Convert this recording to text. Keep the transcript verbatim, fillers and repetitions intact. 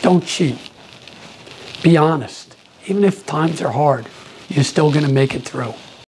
Don't cheat. Be honest. Even if times are hard, you're still going to make it through.